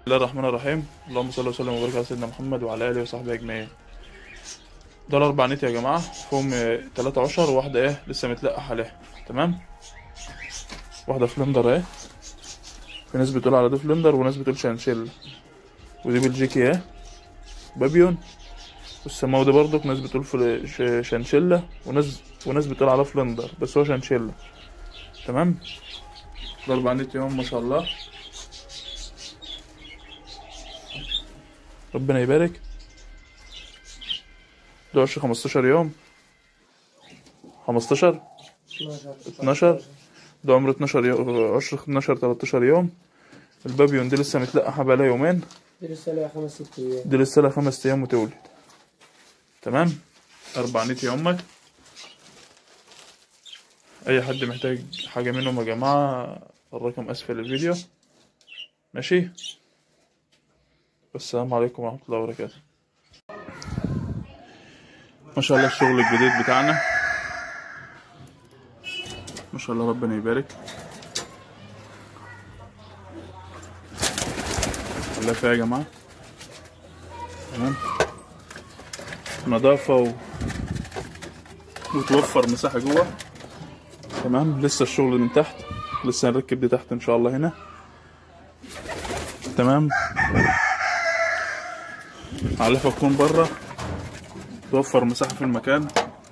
الله الرحمن الرحيم. اللهم صل وسلم وبارك على سيدنا محمد وعلى اله وصحبه اجمعين. دول 4 نت يا جماعه، فيهم 13 وواحده ايه لسه متلقح عليها. تمام، واحده فلندر اهي، في ناس بتقول على دي فلندر وناس بتقول شانشيلا، ودي بلجيكي اهي بابيون، والسماوي ده برضك ناس بتقول شانشيلا وناس بتقول على فلندر بس هو شانشيلا. تمام، ده 4 نت يوم ما شاء الله، ربنا يبارك. ده عشر 15 يوم، 15 12، ده عمره 12 يوم، عشر 12 13 يوم. البابيون دي لسه متلقحة بقالها يومين، دي لسه لها 5 أيام، دي لسه لها 5 أيام وتولد. تمام، 4 نت يا أمك. أي حد محتاج حاجة منهم يا جماعة الرقم أسفل الفيديو. ماشي، والسلام عليكم ورحمة الله وبركاته. ما شاء الله الشغل الجديد بتاعنا ما شاء الله، ربنا يبارك. الله فيها يا جماعة. تمام، نظافة وتوفر مساحة جوه. تمام، لسه الشغل من تحت، لسه هنركب دي تحت ان شاء الله هنا. تمام، علفة تكون بره، توفر مساحة في المكان.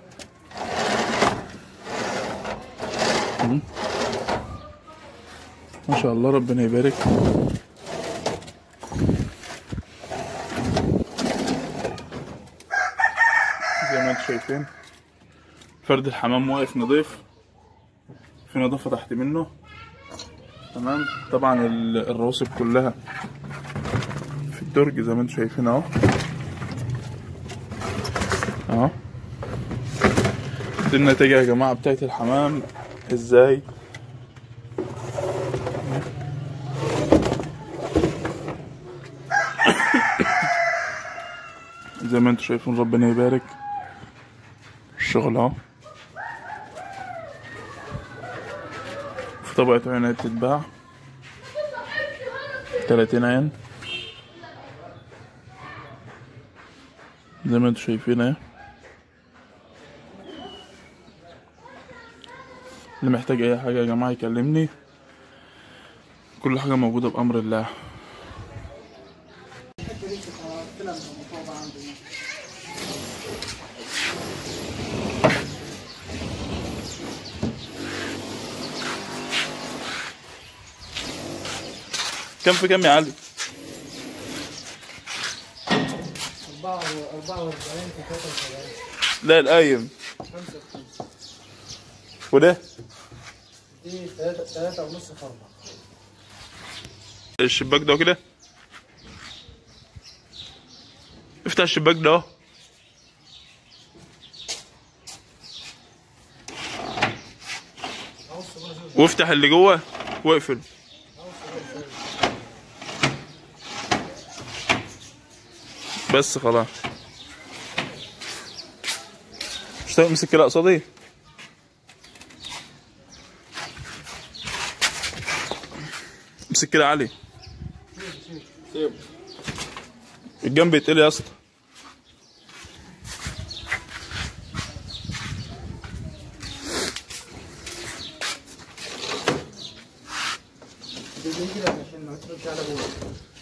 ما شاء الله، ربنا يبارك. زي ما انتم شايفين فرد الحمام واقف نضيف، في نظافة تحت منه. تمام، طبعا الرواسب كلها في الدرج زي ما انتم شايفين اهو اهو. دي النتيجة يا جماعة بتاعت الحمام ازاي. زي ما انتم شايفين ربنا يبارك. الشغل اهو في طبقة عناية بتتباع 30 عين زي ما انتم شايفين اهي. اللي محتاج اي حاجة يا جماعة يكلمني، كل حاجة موجودة بأمر الله. كم في كم يا علي؟ 44 في 73. لا القايم 55. وده دي 3 ونص في 4. الشباك ده كده، افتح الشباك ده اهو. وافتح اللي جوه واقفل. بس خلاص. مش امسك كده قصادي. امسك كده علي. الجنب يتقلي يا اسطى. دي كده عشان ما تدخلش على جوه.